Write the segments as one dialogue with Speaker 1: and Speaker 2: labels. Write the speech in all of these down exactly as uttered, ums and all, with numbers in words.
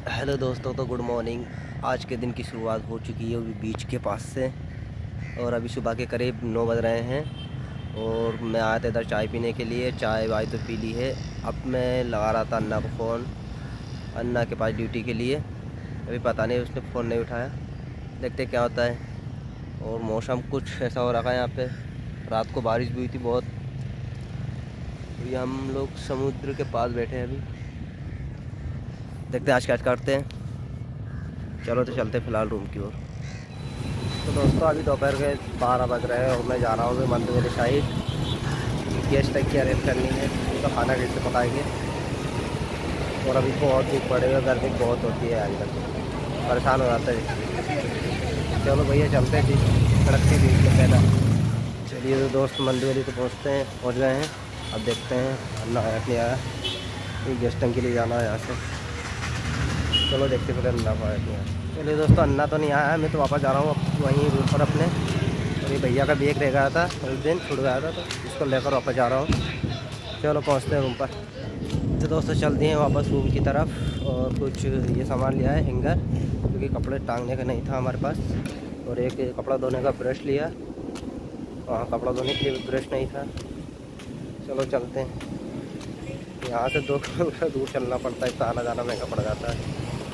Speaker 1: Hello दोस्तों, तो good morning. आज के दिन की शुरुआत हो चुकी है अभी बीच के पास से, और अभी सुबह के करीब नौ बज रहे हैं। और मैं आया था इधर चाय पीने के लिए। चाय वाय तो पी ली है। अब मैं लगा रहा था अन्ना को फ़ोन, अन्ना के पास ड्यूटी के लिए। अभी पता नहीं उसने फ़ोन नहीं उठाया, देखते क्या होता है। और मौसम कुछ ऐसा हो रखा है यहाँ पे। रात को बारिश भी हुई थी बहुत। अभी हम लोग समुद्र के पास बैठे हैं। अभी देखते हैं आज क्या करते हैं। चलो तो चलते फ़िलहाल रूम की ओर। तो दोस्तों अभी दोपहर के बारह बज रहे हैं और मैं जा रहा हूँ मंदिर वाली साइड। गेस्ट तक की अरेंज करनी है, तो खाना कैसे पकाएंगे। और अभी बहुत धूप पड़ेगा, गर्मी बहुत होती है आजकल, परेशान हो जाता है। चलो भैया चलते हैं बीच सड़क के बीच में पहला। चलिए तो दोस्त मंदिर वाली तो पहुँचते हैं, पहुँच गए हैं। अब देखते हैं अन्ना आया नहीं आया। ये गेस्ट के लिए जाना है यहाँ से। चलो देखते फिर अन्ना को आया नहीं आया। चलिए दोस्तों, अन्ना तो नहीं आया है। मैं तो वापस जा रहा हूँ वहीं रूम पर अपने। और ये भैया का बैग रह गया था, उस दिन छूट गया था, तो इसको लेकर वापस जा रहा हूँ। चलो पहुँचते हैं रूम पर। तो दोस्तों चलते हैं वापस रूम की तरफ। और कुछ ये सामान लिया है, हैंगर, क्योंकि कपड़े टांगने का नहीं था हमारे पास। और एक कपड़ा धोने का ब्रश लिया। वहाँ कपड़ा धोने के लिए ब्रश नहीं था। चलो चलते हैं। यहाँ से दो किलोमीटर दूर चलना पड़ता है, तो आना जाना महंगा पड़ जाता है।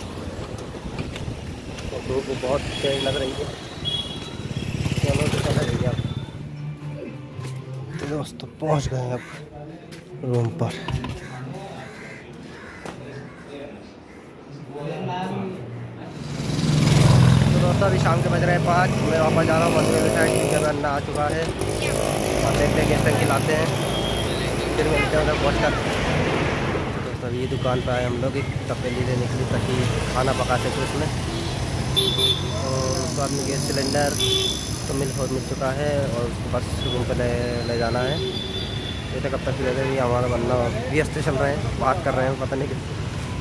Speaker 1: तो धूप बहुत तेज लग रही है। चलो तो चला भैया। तो दोस्तों पहुँच गए अब रूम पर। तो दोस्तों अभी शाम के बज रहे हैं पाँच। मैं वापस जा रहा हूँ मंदिर साइड, क्योंकि अभी अन्ना आ चुका है। और देखते हैं गेस्ट की लाते हैं, फिर मिलते हैं उधर पहुँच कर। तो दोस्तों अभी ये दुकान पर आए हम लोग, एक तपेली लेने के लिए ताकि खाना पका सकें उसमें। और उसके बाद में गैस सिलेंडर तो मिल हो मिल चुका है, और उसको बस रूम पर ले ले जाना है। ये तो कब तक ले रहे हैं, हमारा बनना व्यस्त चल रहे हैं, बात कर रहे हैं, पता नहीं किस।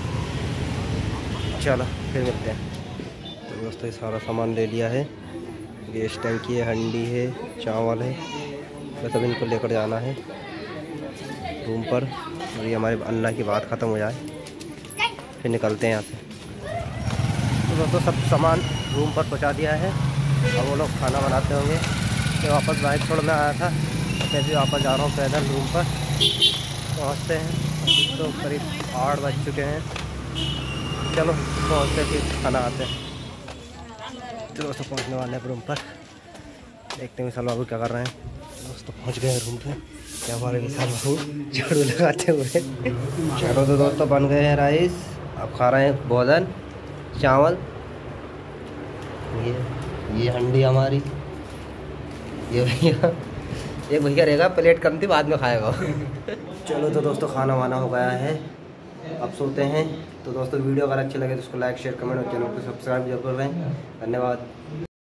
Speaker 1: चलो फिर मिलते हैं। तो दोस्तों ये सारा सामान ले लिया है। गैस टंकी है, हंडी है, चावल है, बस अब इनको लेकर जाना है रूम पर। और ये हमारे अन्ना की बात ख़त्म हो जाए, फिर निकलते हैं यहाँ से। तो दोस्तों सब सामान रूम पर पहुँचा दिया है। अब वो लोग खाना बनाते होंगे। मैं वापस बाइक छोड़ने आया था, मैं भी वापस जा रहा हूँ पैदल रूम पर। पहुँचते हैं तो करीब आठ बज चुके हैं। चलो पहुँचते फिर खाना आते हैं। तो दोस्तों पहुँचने वाले हैं रूम पर, देखते हैं विशाल बाबू क्या कर रहे हैं। दोस्तों पहुँच गए रूम पे। क्या हमारे विशाल बाबू झाड़ू लगाते हुए। चलो तो दोस्तों बन गए हैं राइस। अब खा रहे हैं भोजन, चावल। ये ये हंडी हमारी, ये भैया एक भैया रहेगा, प्लेट कम थी, बाद में खाएगा। चलो तो दोस्तों खाना वाना हो गया है, अब सोते हैं। तो दोस्तों वीडियो अगर अच्छी लगे तो उसको लाइक शेयर कमेंट और चैनल को सब्सक्राइब जरूर करें। धन्यवाद।